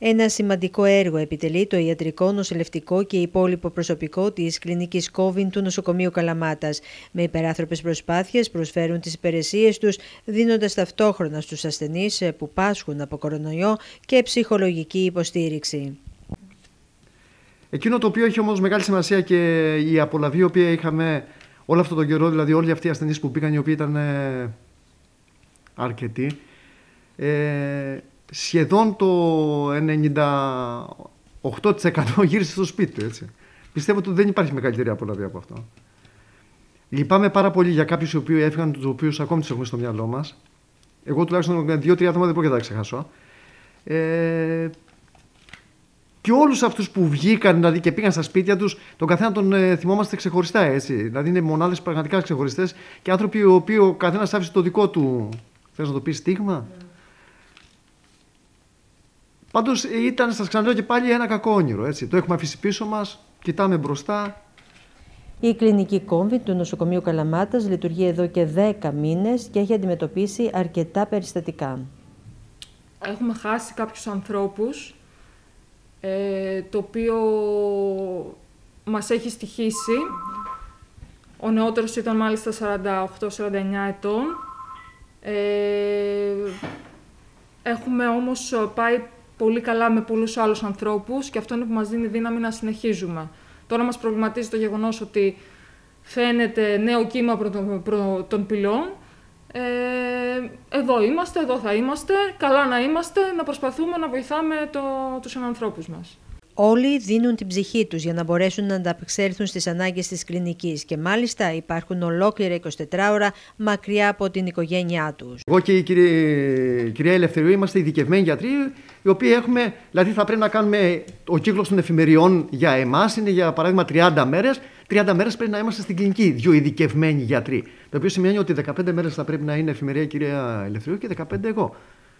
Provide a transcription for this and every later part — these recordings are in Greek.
Ένα σημαντικό έργο επιτελεί το ιατρικό, νοσηλευτικό και υπόλοιπο προσωπικό της κλινικής COVID του νοσοκομείου Καλαμάτας. Με υπεράνθρωπες προσπάθειες προσφέρουν τις υπηρεσίες τους, δίνοντας ταυτόχρονα στους ασθενείς που πάσχουν από κορονοϊό και ψυχολογική υποστήριξη. Εκείνο το οποίο έχει όμως μεγάλη σημασία και η απολαβή η οποία είχαμε όλο αυτόν τον καιρό, δηλαδή όλοι αυτοί οι ασθενείς που πήγαν, οι οποίοι ήταν αρκετοί, σχεδόν το 98% γύρισε στο σπίτι του, έτσι. Πιστεύω ότι δεν υπάρχει μεγαλύτερη απολαβή από αυτό. Λυπάμαι πάρα πολύ για κάποιους οι οποίοι έφυγαν, τους οποίους ακόμη τους έχουμε στο μυαλό μας. Εγώ τουλάχιστον 2-3 άτομα δεν πρόκειται να τα ξεχάσω. Και όλους αυτούς που βγήκαν δηλαδή, και πήγαν στα σπίτια τους, τον καθένα τον θυμόμαστε ξεχωριστά, έτσι. Δηλαδή είναι μονάδες πραγματικά ξεχωριστές και άνθρωποι οι οποίοι ο καθένας άφησε το δικό του, θες να το πεις, στίγμα. Πάντως ήταν, σας ξαναλέω και πάλι, ένα κακό όνειρο, έτσι. Το έχουμε αφήσει πίσω μας, κοιτάμε μπροστά. Η κλινική COVID του νοσοκομείου Καλαμάτας λειτουργεί εδώ και 10 μήνες και έχει αντιμετωπίσει αρκετά περιστατικά. Έχουμε χάσει κάποιους ανθρώπους, το οποίο μας έχει στοιχήσει. Ο νεότερος ήταν μάλιστα 48-49 ετών. Έχουμε όμως πάει πολύ καλά με πολλούς άλλους ανθρώπους και αυτό είναι που μας δίνει δύναμη να συνεχίζουμε. Τώρα μας προβληματίζει το γεγονός ότι φαίνεται νέο κύμα των πυλών. Εδώ είμαστε, εδώ θα είμαστε, καλά να είμαστε, να προσπαθούμε να βοηθάμε τους ανθρώπους μας. Όλοι δίνουν την ψυχή τους για να μπορέσουν να ανταπεξέλθουν στις ανάγκες της κλινικής και μάλιστα υπάρχουν ολόκληρα 24 ώρα μακριά από την οικογένειά τους. Εγώ και η κυρία Ελευθερίου είμαστε ειδικευμένοι γιατροί, οι οποίοι έχουμε, δηλαδή θα πρέπει να κάνουμε ο κύκλος των εφημεριών για εμάς, είναι για παράδειγμα 30 μέρες. 30 μέρες πρέπει να είμαστε στην κλινική, δύο ειδικευμένοι γιατροί. Το οποίο σημαίνει ότι 15 μέρες θα πρέπει να είναι εφημερία η κυρία Ελευθερίου και 15 εγώ.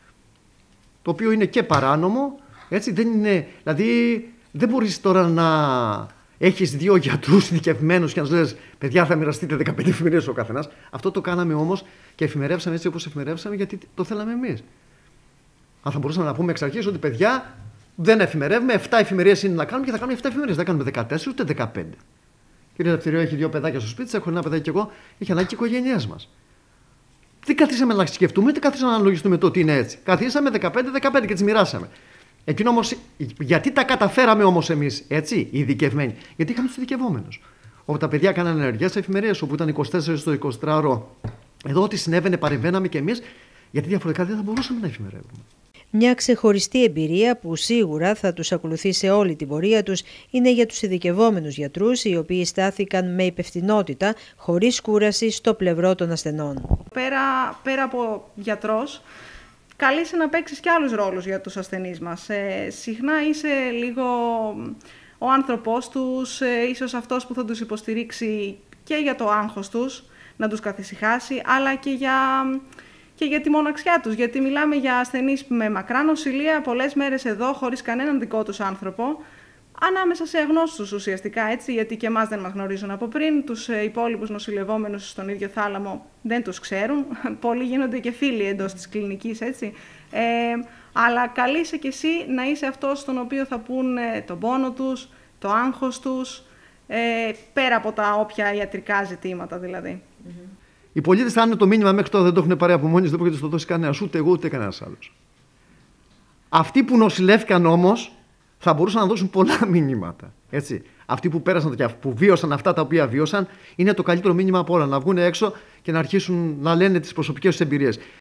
Το οποίο είναι και παράνομο. Έτσι, δεν είναι, δηλαδή δεν μπορείς τώρα να έχεις δύο γιατρούς ειδικευμένους και να σου λες παιδιά θα μοιραστείτε 15 εφημερίες ο καθένας. Αυτό το κάναμε όμως και εφημερεύσαμε έτσι όπως εφημερεύσαμε γιατί το θέλαμε εμείς. Αν θα μπορούσαμε να πούμε εξ αρχής ότι παιδιά δεν εφημερεύουμε, 7 εφημερίες είναι να κάνουμε και θα κάνουμε 7 εφημερίες. Δεν κάνουμε 14 ούτε 15. Κύριε Ελευθερίου έχει 2 παιδάκια στο σπίτι, έχω ένα παιδάκι και εγώ, έχει ανάγκη και οι οικογένειές μας. Δεν καθίσαμε να σκεφτούμε, ούτε καθίσαμε να αναλογιστούμε το ότι είναι έτσι. Καθίσαμε 15-15 και τις μοιράσαμε. Εκείνο όμως, γιατί τα καταφέραμε όμως εμείς, έτσι, οι ειδικευμένοι, γιατί είχαμε τους ειδικευόμενους. Όπου τα παιδιά κάνανε ενεργές εφημερίες, όπου ήταν 24 στο 24ωρο. Εδώ ό,τι συνέβαινε παρεμβαίναμε κι εμείς, γιατί διαφορετικά δεν θα μπορούσαμε να εφημερεύουμε. Μια ξεχωριστή εμπειρία που σίγουρα θα τους ακολουθεί σε όλη την πορεία τους είναι για τους ειδικευόμενους γιατρούς, οι οποίοι στάθηκαν με υπευθυνότητα, χωρίς κούραση, στο πλευρό των ασθενών. Πέρα από γιατρός, καλείσαι να παίξεις και άλλους ρόλους για τους ασθενείς μας. Συχνά είσαι λίγο ο άνθρωπός τους, ίσως αυτός που θα τους υποστηρίξει και για το άγχος τους, να τους καθησυχάσει, αλλά και για τη μοναξιά τους. Γιατί μιλάμε για ασθενείς με μακρά νοσηλεία, πολλές μέρες εδώ, χωρίς κανέναν δικό τους άνθρωπο, ανάμεσα σε αγνώστους ουσιαστικά, έτσι, γιατί και εμάς δεν μας γνωρίζουν από πριν, τους υπόλοιπους νοσηλευόμενους στον ίδιο θάλαμο δεν τους ξέρουν, πολλοί γίνονται και φίλοι εντός της κλινικής, έτσι. Αλλά καλείσαι κι εσύ να είσαι αυτός στον οποίο θα πούν τον πόνο τους, το άγχος τους, πέρα από τα όποια ιατρικά ζητήματα δηλαδή. Οι πολίτες θα είναι το μήνυμα μέχρι τώρα, δεν το έχουν πάρει από μόνοι, δεν πρόκειται να το δώσει κανένας, ούτε εγώ ούτε κανένας άλλος. Αυτοί που νοσηλεύτηκαν όμως θα μπορούσαν να δώσουν πολλά μηνύματα. Έτσι. Αυτοί που πέρασαν και που βίωσαν αυτά τα οποία βίωσαν, είναι το καλύτερο μήνυμα από όλα. Να βγουν έξω και να αρχίσουν να λένε τις προσωπικές τους εμπειρίες.